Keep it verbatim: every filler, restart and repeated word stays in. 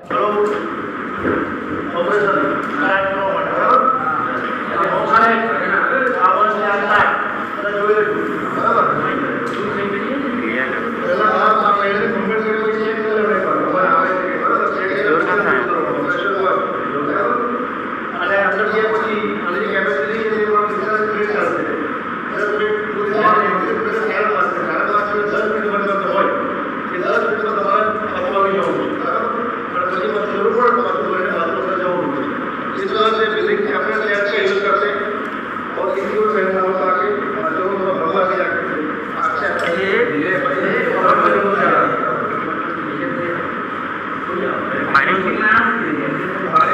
operation start કરવા માટે બરાબર અને ઓસાને આ વર્ષની આસપાસ બધા જોઈ લેજો બરાબર પહેલા આ આપણે કમ્પ્લીટ કરી પછી એક લેવલ પર આવે છે બરાબર અને અંદર જે પછી આની કેપેસિટી છે એ પણ વિચાર ક્રિએટ કરશે દસ મિનિટ પૂરી થાય એટલે ખ્યાલ આવશે કારણ કે દસ મિનિટ માટે હોય કે દસ મિનિટમાં તમારે અપવાની જવું બરાબર પણ પછી મને જરૂર પડે તો લઈને બાજુ પર જવું इस तरह से बिल्डिंग के अपने तैयार से यूज करते हैं और इसी को पहनना होता है कि जो भगवा दिया अच्छा ये धीरे धीरे और बड़े हो जाएगा